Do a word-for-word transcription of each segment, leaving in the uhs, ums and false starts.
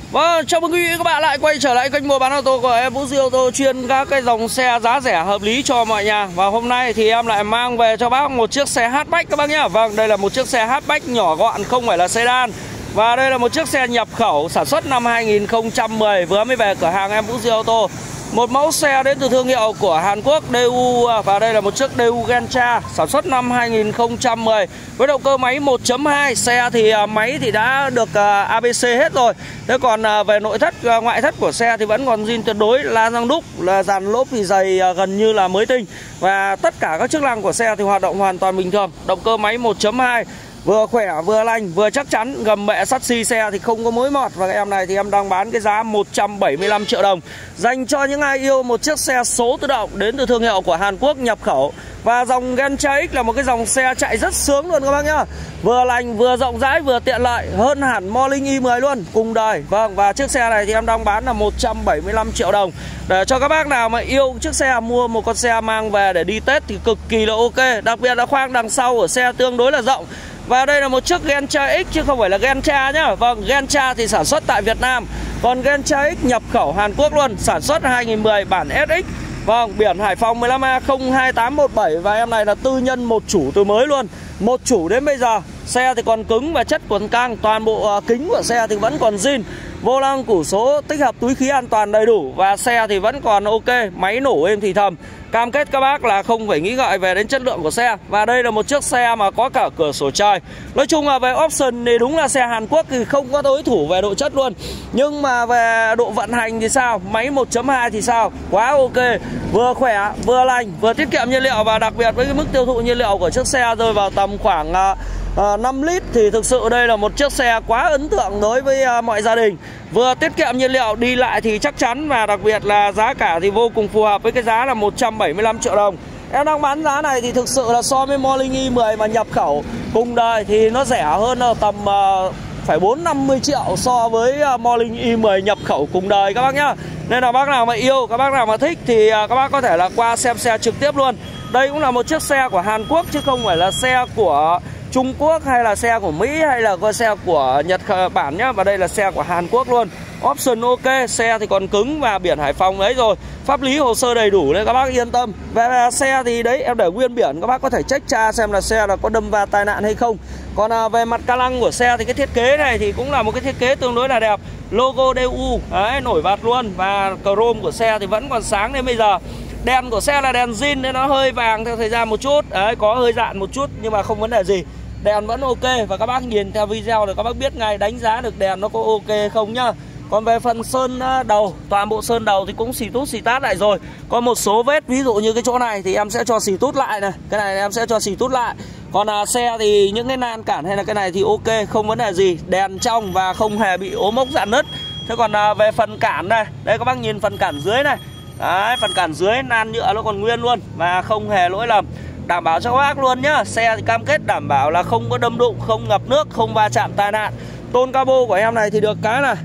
Vâng, chào mừng quý vị các bạn lại quay trở lại kênh mua bán ô tô của em Vũ Duy Ô tô, chuyên các cái dòng xe giá rẻ hợp lý cho mọi nhà. Và hôm nay thì em lại mang về cho bác một chiếc xe hatchback các bác nhá. Vâng, đây là một chiếc xe hatchback nhỏ gọn, không phải là sedan. Và đây là một chiếc xe nhập khẩu sản xuất năm hai nghìn không trăm mười, vừa mới về cửa hàng em Vũ Duy Ô tô. Một mẫu xe đến từ thương hiệu của Hàn Quốc đê u, và đây là một chiếc đê u Gentra sản xuất năm hai nghìn không trăm mười với động cơ máy một chấm hai. Xe thì máy thì đã được a bê xê hết rồi. Thế còn về nội thất, ngoại thất của xe thì vẫn còn zin tuyệt đối, la răng đúc, là dàn lốp thì dày gần như là mới tinh. Và tất cả các chức năng của xe thì hoạt động hoàn toàn bình thường. Động cơ máy một chấm hai vừa khỏe, vừa lành, vừa chắc chắn. Gầm mẹ sắt xi xe thì không có mối mọt. Và em này thì em đang bán cái giá một trăm bảy mươi lăm triệu đồng, dành cho những ai yêu một chiếc xe số tự động đến từ thương hiệu của Hàn Quốc nhập khẩu. Và dòng Gentra X là một cái dòng xe chạy rất sướng luôn các bác nhá. Vừa lành, vừa rộng rãi, vừa tiện lợi, hơn hẳn Morning i mười luôn, cùng đời. Vâng, và chiếc xe này thì em đang bán là một trăm bảy mươi lăm triệu đồng. Để cho các bác nào mà yêu chiếc xe, mua một con xe mang về để đi Tết thì cực kỳ là ok. Đặc biệt là khoang đằng sau của xe tương đối là rộng. Và đây là một chiếc Gentra X chứ không phải là Gentra nhá. Vâng, Gentra thì sản xuất tại Việt Nam, còn Gentra X nhập khẩu Hàn Quốc luôn, sản xuất hai nghìn mười bản ét ích. Vâng, biển Hải Phòng mười lăm A không hai tám một bảy. Và em này là tư nhân một chủ từ mới luôn, một chủ đến bây giờ. Xe thì còn cứng và chất còn căng. Toàn bộ uh, kính của xe thì vẫn còn zin. Vô lăng củ số tích hợp túi khí an toàn đầy đủ. Và xe thì vẫn còn ok, máy nổ êm thì thầm. Cam kết các bác là không phải nghĩ ngợi về đến chất lượng của xe. Và đây là một chiếc xe mà có cả cửa sổ trời. Nói chung là về option thì đúng là xe Hàn Quốc thì không có đối thủ về độ chất luôn. Nhưng mà về độ vận hành thì sao? Máy một chấm hai thì sao? Quá ok. Vừa khỏe, vừa lành, vừa tiết kiệm nhiên liệu. Và đặc biệt với cái mức tiêu thụ nhiên liệu của chiếc xe rơi vào tầm khoảng uh, năm lít thì thực sự đây là một chiếc xe quá ấn tượng đối với uh, mọi gia đình. Vừa tiết kiệm nhiên liệu, đi lại thì chắc chắn, và đặc biệt là giá cả thì vô cùng phù hợp với cái giá là một trăm bảy mươi lăm triệu đồng. Em đang bán giá này thì thực sự là so với Morning i mười mà nhập khẩu cùng đời thì nó rẻ hơn tầm uh, phải bốn năm mươi triệu so với uh, Morning i mười nhập khẩu cùng đời các bác nhá. Nên là bác nào mà yêu, các bác nào mà thích thì uh, các bác có thể là qua xem xe trực tiếp luôn. Đây cũng là một chiếc xe của Hàn Quốc chứ không phải là xe của Trung Quốc hay là xe của Mỹ hay là có xe của Nhật Bản nhá. Và đây là xe của Hàn Quốc luôn. Option ok, xe thì còn cứng và biển Hải Phòng đấy rồi. Pháp lý hồ sơ đầy đủ nên các bác yên tâm. Về xe thì đấy em để nguyên biển, các bác có thể check tra xem là xe là có đâm va tai nạn hay không. Còn à, về mặt ca lăng của xe thì cái thiết kế này thì cũng là một cái thiết kế tương đối là đẹp. Logo đê u đấy, nổi bật luôn. Và chrome của xe thì vẫn còn sáng đến bây giờ. Đèn của xe là đèn zin nên nó hơi vàng theo thời gian một chút. Đấy, có hơi dạn một chút nhưng mà không vấn đề gì. Đèn vẫn ok và các bác nhìn theo video thì các bác biết ngay, đánh giá được đèn nó có ok không nhá. Còn về phần sơn đầu, toàn bộ sơn đầu thì cũng xì tút xì tát lại rồi. Có một số vết, ví dụ như cái chỗ này thì em sẽ cho xì tút lại này. Cái này em sẽ cho xì tút lại. Còn à, xe thì những cái nan cản hay là cái này thì ok, không vấn đề gì. Đèn trong và không hề bị ốm mốc rạn nứt. Thế còn à, về phần cản này, đây các bác nhìn phần cản dưới này. Đấy, phần cản dưới nan nhựa nó còn nguyên luôn và không hề lỗi lầm. Đảm bảo cho các bác luôn nhá. Xe thì cam kết đảm bảo là không có đâm đụng, không ngập nước, không va chạm tai nạn. Tôn cabo của em này thì được cái này.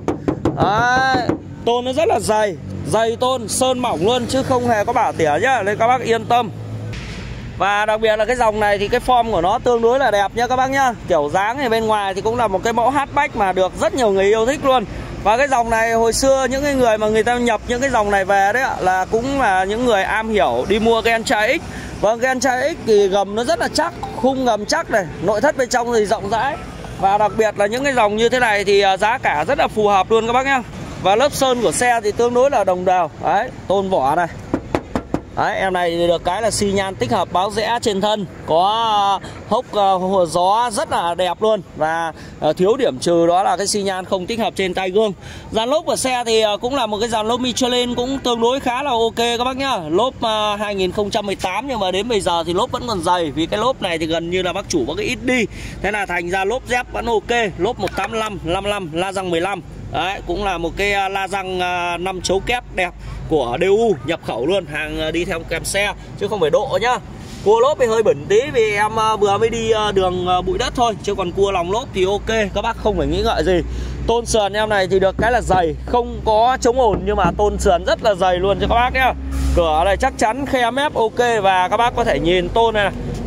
Đấy, tôn nó rất là dày, dày tôn, sơn mỏng luôn chứ không hề có bả tỉa nhá, nên các bác yên tâm. Và đặc biệt là cái dòng này thì cái form của nó tương đối là đẹp nhá các bác nhá. Kiểu dáng thì bên ngoài thì cũng là một cái mẫu hatchback mà được rất nhiều người yêu thích luôn. Và cái dòng này hồi xưa những cái người mà người ta nhập những cái dòng này về đấy là cũng là những người am hiểu đi mua Gentra X. Vâng, Gentra X thì gầm nó rất là chắc, khung gầm chắc này, nội thất bên trong thì rộng rãi. Và đặc biệt là những cái dòng như thế này thì giá cả rất là phù hợp luôn các bác nhá. Và lớp sơn của xe thì tương đối là đồng đều. Đấy, tôn vỏ này. Đấy, em này thì được cái là xi nhan tích hợp báo rẽ trên thân. Có hốc uh, gió rất là đẹp luôn. Và uh, thiếu điểm trừ đó là cái xi nhan không tích hợp trên tay gương. Dàn lốp của xe thì uh, cũng là một cái dàn lốp Michelin cũng tương đối khá là ok các bác nhá. Lốp uh, hai nghìn không trăm mười tám nhưng mà đến bây giờ thì lốp vẫn còn dày. Vì cái lốp này thì gần như là bác chủ có cái ít đi. Thế là thành ra lốp dép vẫn ok. Lốp một tám lăm, năm mươi lăm, la răng mười lăm. Đấy, cũng là một cái uh, la răng uh, năm chấu kép đẹp của đê u nhập khẩu luôn, hàng đi theo kèm xe chứ không phải độ nhá. Cua lốp thì hơi bẩn tí vì em vừa mới đi đường bụi đất thôi, chứ còn cua lòng lốp thì ok, các bác không phải nghĩ ngợi gì. Tôn sườn em này thì được cái là dày, không có chống ồn nhưng mà tôn sườn rất là dày luôn cho các bác nhá. Cửa này chắc chắn khe mép ok và các bác có thể nhìn tôn này, này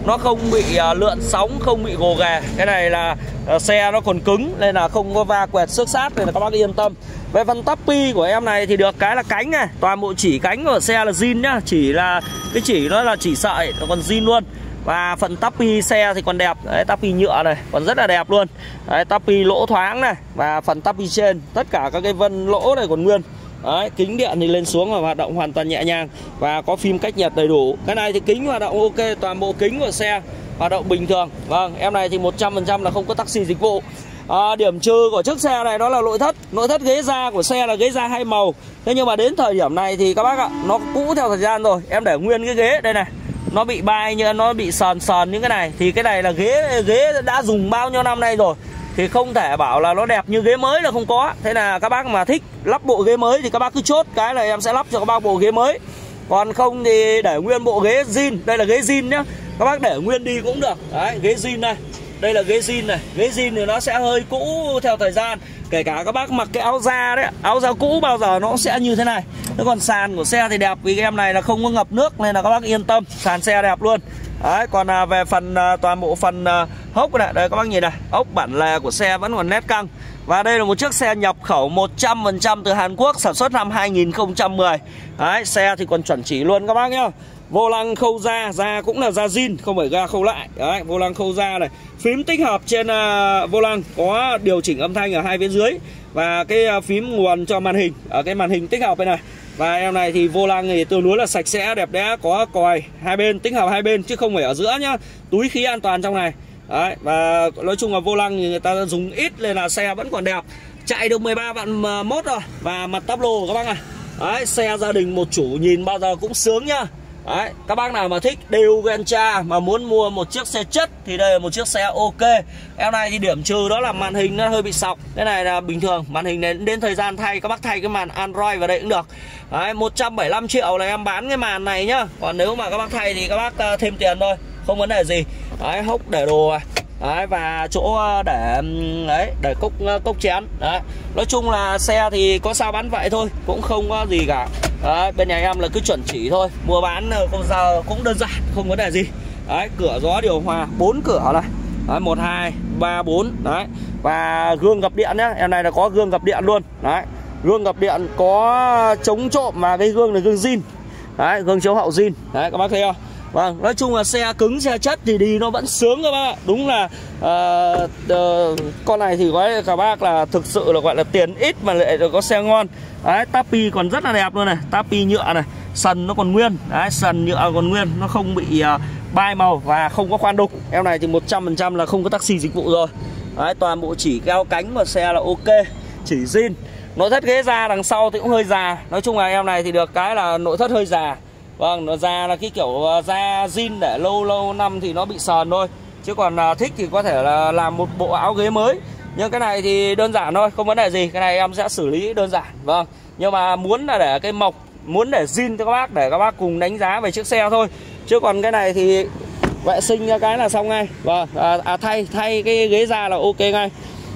nó không bị uh, lượn sóng, không bị gồ ghề. Cái này là uh, xe nó còn cứng nên là không có va quẹt xước sát, nên là các bác yên tâm. Về phần tắp pi của em này thì được cái là cánh này, toàn bộ chỉ cánh của xe là zin nhá, chỉ là cái chỉ nó là chỉ sợi, nó còn zin luôn. Và phần tắp pi xe thì còn đẹp, đấy, tắp pi nhựa này còn rất là đẹp luôn. Đấy, tắp pi lỗ thoáng này, và phần tắp pi trên tất cả các cái vân lỗ này còn nguyên. Đấy, kính điện thì lên xuống và hoạt động hoàn toàn nhẹ nhàng, và có phim cách nhiệt đầy đủ. Cái này thì kính hoạt động ok, toàn bộ kính của xe hoạt động bình thường. Vâng, em này thì một trăm phần trăm là không có taxi dịch vụ. À, điểm trừ của chiếc xe này đó là nội thất. Nội thất ghế da của xe là ghế da hai màu. Thế nhưng mà đến thời điểm này thì các bác ạ, nó cũ theo thời gian rồi. Em để nguyên cái ghế đây này, nó bị bay như nó bị sờn sờn những cái này. Thì cái này là ghế ghế đã dùng bao nhiêu năm nay rồi, thì không thể bảo là nó đẹp như ghế mới là không có. Thế là các bác mà thích lắp bộ ghế mới thì các bác cứ chốt cái là em sẽ lắp cho các bác bộ ghế mới. Còn không thì để nguyên bộ ghế zin. Đây là ghế zin nhá, các bác để nguyên đi cũng được. Đấy, ghế zin này, đây là ghế zin này. Ghế zin thì nó sẽ hơi cũ theo thời gian. Kể cả các bác mặc cái áo da đấy, áo da cũ bao giờ nó cũng sẽ như thế này. Thế còn sàn của xe thì đẹp, vì cái em này là không có ngập nước nên là các bác yên tâm, sàn xe đẹp luôn. Đấy, còn à, về phần à, toàn bộ phần à, hốc này, đây các bác nhìn này, ốc bản lề của xe vẫn còn nét căng. Và đây là một chiếc xe nhập khẩu một trăm phần trăm từ Hàn Quốc, sản xuất năm hai nghìn không trăm mười. Đấy, xe thì còn chuẩn chỉ luôn các bác nhá. Vô lăng khâu da, da cũng là da zin, không phải ga khâu lại. Đấy, vô lăng khâu da này. Phím tích hợp trên uh, vô lăng có điều chỉnh âm thanh ở hai phía dưới. Và cái uh, phím nguồn cho màn hình, ở cái màn hình tích hợp đây này. Và em này thì vô lăng thì tương đối là sạch sẽ, đẹp đẽ, có còi hai bên, tích hợp hai bên chứ không phải ở giữa nhá. Túi khí an toàn trong này. Đấy, và nói chung là vô lăng thì người ta dùng ít nên là xe vẫn còn đẹp. Chạy được mười ba vạn mốt rồi. Và mặt táp lô các bác này. Đấy, xe gia đình một chủ nhìn bao giờ cũng sướng nhá. Đấy, các bác nào mà thích đều Ventra mà muốn mua một chiếc xe chất thì đây là một chiếc xe ok. Em này thì điểm trừ đó là màn hình nó hơi bị sọc. Cái này là bình thường, màn hình này đến thời gian thay các bác thay cái màn Android vào đây cũng được. Đấy, một trăm bảy mươi lăm triệu là em bán cái màn này nhá. Còn nếu mà các bác thay thì các bác thêm tiền thôi, không vấn đề gì. Đấy, hốc để đồ này. Đấy, và chỗ để đấy để cốc cốc chén. Đấy, nói chung là xe thì có sao bán vậy thôi, cũng không có gì cả. Đấy, bên nhà em là cứ chuẩn chỉ thôi, mua bán không sao, cũng đơn giản, không có vấn đề gì. Đấy, cửa gió điều hòa bốn cửa này. Đấy, một hai ba bốn. Đấy, và gương gập điện nhá, em này là có gương gập điện luôn. Đấy, gương gập điện có chống trộm, mà cái gương này gương zin. Đấy, gương chiếu hậu zin. Đấy, các bác thấy không? Vâng, nói chung là xe cứng, xe chất thì đi nó vẫn sướng các bác ạ. Đúng là uh, uh, con này thì có các bác là thực sự là gọi là tiền ít mà lại có xe ngon. Đấy, táp pi còn rất là đẹp luôn này, táp pi nhựa này, sần nó còn nguyên. Đấy, sần nhựa còn nguyên, nó không bị uh, bay màu và không có khoan đục. Em này thì một trăm phần trăm là không có taxi dịch vụ rồi. Đấy, toàn bộ chỉ keo cánh của xe là ok, chỉ zin. Nội thất ghế da đằng sau thì cũng hơi già. Nói chung là em này thì được cái là nội thất hơi già. Vâng, nó da là cái kiểu da zin để lâu lâu năm thì nó bị sờn thôi. Chứ còn à, thích thì có thể là làm một bộ áo ghế mới. Nhưng cái này thì đơn giản thôi, không vấn đề gì. Cái này em sẽ xử lý đơn giản. Vâng, nhưng mà muốn là để cái mộc, muốn để zin cho các bác, để các bác cùng đánh giá về chiếc xe thôi. Chứ còn cái này thì vệ sinh cái là xong ngay. Vâng, à, à, thay thay cái ghế da là ok ngay.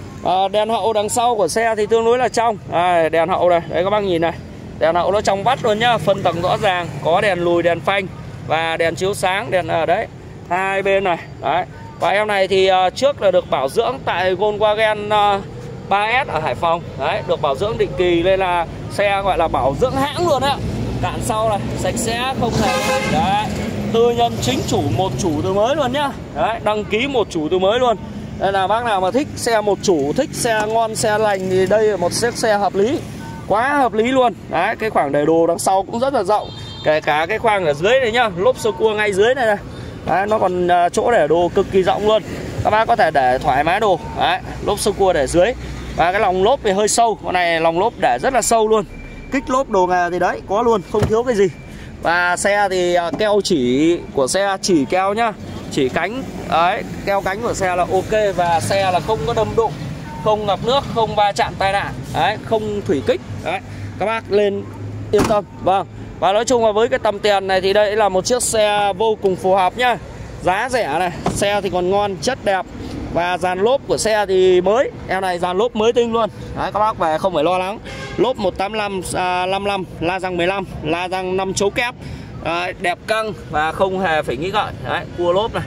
à, Đèn hậu đằng sau của xe thì tương đối là trong. à, Đèn hậu này, đấy các bác nhìn này, đèn hậu nó trong vắt luôn nhá, phân tầng rõ ràng, có đèn lùi, đèn phanh và đèn chiếu sáng, đèn ở đấy hai bên này. Đấy, và em này thì uh, trước là được bảo dưỡng tại Volkswagen uh, ba S ở Hải Phòng. Đấy, được bảo dưỡng định kỳ nên là xe gọi là bảo dưỡng hãng luôn á. Cản sau này sạch sẽ, không hề. Đấy, tư nhân chính chủ, một chủ từ mới luôn nhá. Đấy, đăng ký một chủ từ mới luôn. Nên là bác nào mà thích xe một chủ, thích xe ngon, xe lành thì đây là một chiếc xe hợp lý, quá hợp lý luôn. Đấy, cái khoảng để đồ đằng sau cũng rất là rộng, kể cả cái khoang ở dưới này nhá, lốp sơ cua ngay dưới này này. Đấy, nó còn uh, chỗ để đồ cực kỳ rộng luôn, các bác có thể để thoải mái đồ. Đấy, lốp sơ cua để dưới. Và cái lòng lốp thì hơi sâu, con này lòng lốp để rất là sâu luôn. Kích lốp đồ nghề thì đấy, có luôn, không thiếu cái gì. Và xe thì uh, keo chỉ của xe chỉ keo nhá, chỉ cánh. Đấy, keo cánh của xe là ok. Và xe là không có đâm đụng, không ngập nước, không va chạm tai nạn. Đấy, không thủy kích. Đấy, các bác lên yên tâm. Vâng, và nói chung là với cái tầm tiền này thì đây là một chiếc xe vô cùng phù hợp nhá. Giá rẻ này, xe thì còn ngon, chất đẹp. Và dàn lốp của xe thì mới. Em này dàn lốp mới tinh luôn. Đấy, các bác về không phải lo lắng. Lốp một tám lăm, năm mươi lăm, la răng mười lăm, la răng năm chấu kép. Đấy, đẹp căng và không hề phải nghĩ ngợi. Đấy, cua lốp này.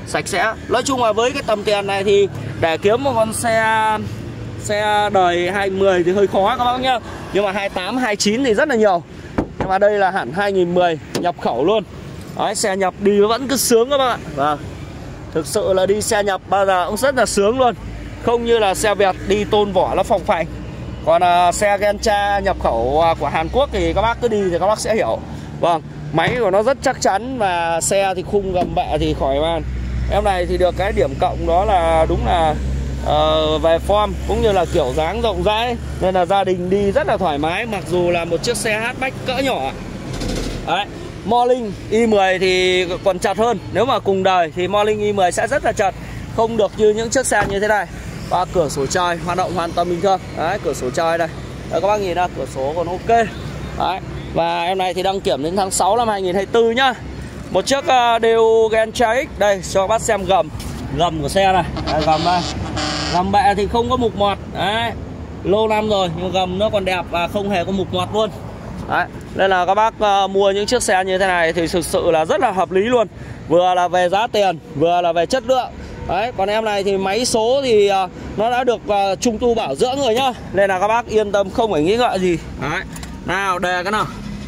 sạch sẽ. Nói chung là với cái tầm tiền này thì để kiếm một con xe xe đời hai mười thì hơi khó các bác nhá. Nhưng mà hai tám, hai chín thì rất là nhiều. Nhưng mà đây là hẳn hai nghìn mười nhập khẩu luôn. Đấy, xe nhập đi vẫn cứ sướng các bác ạ. Vâng. Thực sự là đi xe nhập bao giờ cũng rất là sướng luôn. Không như là xe Việt đi tôn vỏ nó phồng phành. Còn uh, xe Gentra nhập khẩu uh, của Hàn Quốc thì các bác cứ đi thì các bác sẽ hiểu. Vâng, máy của nó rất chắc chắn. Và xe thì khung gầm bệ thì khỏi bàn. Em này thì được cái điểm cộng đó là đúng là uh, về form cũng như là kiểu dáng rộng rãi. Nên là gia đình đi rất là thoải mái. Mặc dù là một chiếc xe hatchback cỡ nhỏ. Đấy, Morning i mười thì còn chật hơn. Nếu mà cùng đời thì Morning i mười sẽ rất là chật. Không được như những chiếc xe như thế này. Và cửa sổ trời hoạt động hoàn toàn bình thường. Đấy, cửa sổ trời đây. Đấy, các bác nhìn ra cửa sổ còn ok. Đấy. Và em này thì đăng kiểm đến tháng sáu năm hai nghìn không trăm hai mươi tư nhá. Một chiếc uh, Daewoo Gentra X. Đây cho các bác xem gầm. Gầm của xe này. Đấy, gầm đây. Gầm bệ thì không có mục mọt. Đấy, lâu năm rồi nhưng gầm nó còn đẹp và không hề có mục mọt luôn. Đấy. Nên là các bác uh, mua những chiếc xe như thế này thì thực sự là rất là hợp lý luôn. Vừa là về giá tiền, vừa là về chất lượng. Đấy, còn em này thì máy số thì uh, nó đã được uh, trung tu bảo dưỡng rồi nhá. Nên là các bác yên tâm không phải nghĩ ngợi gì. Đấy. Nào đề cái nào.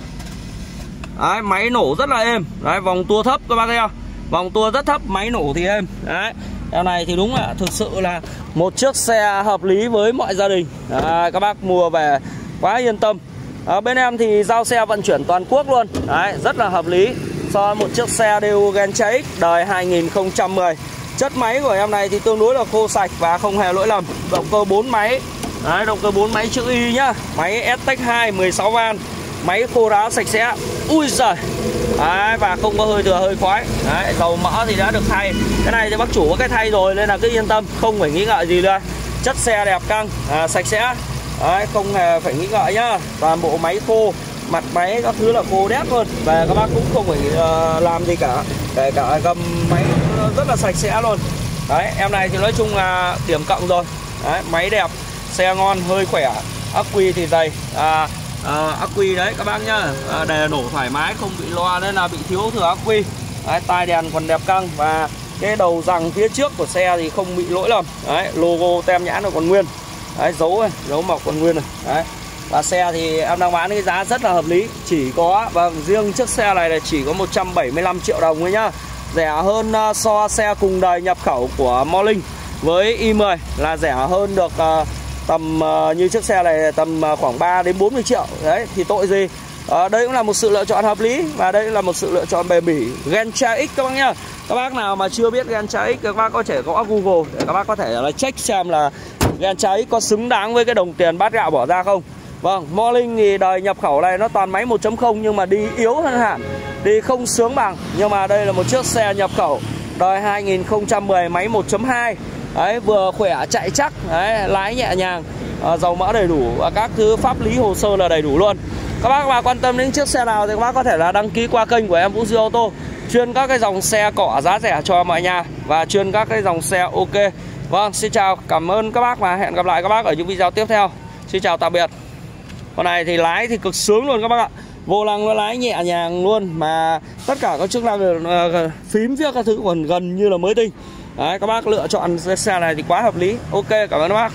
Đấy, máy nổ rất là êm. Đấy, vòng tua thấp các bác thấy không? Vòng tua rất thấp, máy nổ thì êm. Đấy, em này thì đúng là thực sự là một chiếc xe hợp lý với mọi gia đình. Đấy, các bác mua về quá yên tâm. Ở bên em thì giao xe vận chuyển toàn quốc luôn. Đấy, rất là hợp lý so với một chiếc xe Daewoo Gentra X đời hai nghìn không trăm mười. Chất máy của em này thì tương đối là khô sạch và không hề lỗi lầm. Động cơ bốn máy. Đấy, động cơ bốn máy chữ Y nhá. Máy ét tếch hai mười sáu van. Máy khô ráo sạch sẽ. Ui giời. Đấy, và không có hơi thừa hơi khói. Đấy, dầu mỡ thì đã được thay. Cái này thì bác chủ có cái thay rồi nên là cứ yên tâm, không phải nghĩ ngợi gì nữa. Chất xe đẹp căng, à, sạch sẽ. Đấy, không hề phải nghĩ ngợi nhá. Toàn bộ máy khô, mặt máy các thứ là khô đét luôn. Và các bác cũng không phải uh, làm gì cả. Kể cả gầm máy rất là sạch sẽ luôn. Đấy, em này thì nói chung là điểm cộng rồi. Đấy, máy đẹp, xe ngon, hơi khỏe. Ắc quy thì dày. À, à, ắc quy đấy các bác nhá. À, đề nổ thoải mái, không bị loa nên là bị thiếu thừa ắc quy. Đấy, tai đèn còn đẹp căng. Và cái đầu rằng phía trước của xe thì không bị lỗi lầm. Đấy, logo tem nhãn nó còn nguyên. Đấy, dấu này, dấu mọc còn nguyên này. Đấy. Và xe thì em đang bán cái giá rất là hợp lý. Chỉ có, vâng, riêng chiếc xe này là chỉ có một trăm bảy mươi lăm triệu đồng thôi nhá. Rẻ hơn uh, so xe cùng đời nhập khẩu của Morning với i mười là rẻ hơn được uh, tầm uh, như chiếc xe này tầm uh, khoảng ba đến bốn mươi triệu. Đấy, thì tội gì. Uh, đây cũng là một sự lựa chọn hợp lý. Và đây là một sự lựa chọn bền bỉ. Gentra X các bác nhá. Các bác nào mà chưa biết Gentra X, các bác có thể gõ Google để các bác có thể là check xem là Gentra X có xứng đáng với cái đồng tiền bát gạo bỏ ra không. Vâng, Morning thì đời nhập khẩu này nó toàn máy một chấm không nhưng mà đi yếu hơn hẳn, đi không sướng bằng. Nhưng mà đây là một chiếc xe nhập khẩu đời hai nghìn không trăm mười, máy một chấm hai. Đấy, vừa khỏe chạy chắc, đấy, lái nhẹ nhàng, à, dầu mỡ đầy đủ và các thứ pháp lý hồ sơ là đầy đủ luôn. Các bác mà quan tâm đến chiếc xe nào thì các bác có thể là đăng ký qua kênh của em Vũ Duy Ô Tô, chuyên các cái dòng xe cỏ giá rẻ cho mọi nhà và chuyên các cái dòng xe ok. Vâng, xin chào, cảm ơn các bác và hẹn gặp lại các bác ở những video tiếp theo. Xin chào tạm biệt. Con này thì lái thì cực sướng luôn các bác ạ. Vô lăng nó lái nhẹ nhàng luôn. Mà tất cả các chức năng uh, phím viết các thứ còn gần như là mới tinh. Đấy, các bác lựa chọn xe này thì quá hợp lý. Ok, cảm ơn các bác.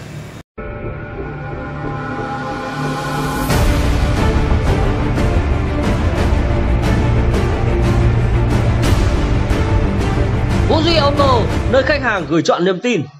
Vũ Duy Ô Tô, nơi khách hàng gửi chọn niềm tin.